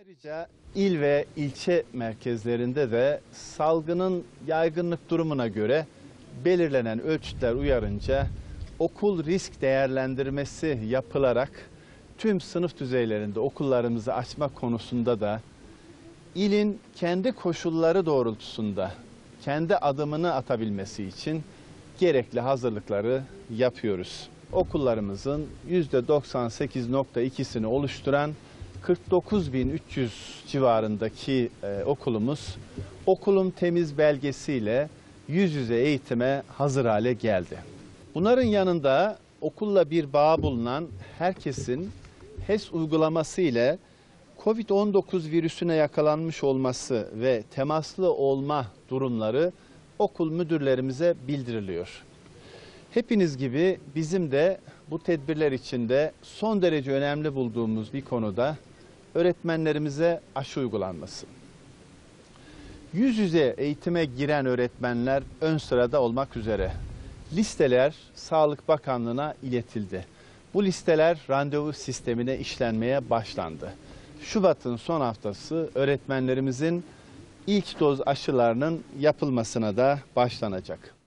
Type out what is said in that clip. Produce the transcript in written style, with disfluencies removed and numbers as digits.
Ayrıca il ve ilçe merkezlerinde de salgının yaygınlık durumuna göre belirlenen ölçütler uyarınca okul risk değerlendirmesi yapılarak tüm sınıf düzeylerinde okullarımızı açma konusunda da ilin kendi koşulları doğrultusunda kendi adımını atabilmesi için gerekli hazırlıkları yapıyoruz. Okullarımızın %98,2'sini oluşturan 49.300 civarındaki okulumuz okulum temiz belgesiyle yüz yüze eğitime hazır hale geldi. Bunların yanında okulla bir bağ bulunan herkesin HES uygulaması ile COVID-19 virüsüne yakalanmış olması ve temaslı olma durumları okul müdürlerimize bildiriliyor. Hepiniz gibi bizim de bu tedbirler içinde son derece önemli bulduğumuz bir konuda öğretmenlerimize aşı uygulanması. Yüz yüze eğitime giren öğretmenler ön sırada olmak üzere listeler Sağlık Bakanlığı'na iletildi. Bu listeler randevu sistemine işlenmeye başlandı. Şubat'ın son haftası öğretmenlerimizin ilk doz aşılarının yapılmasına da başlanacak.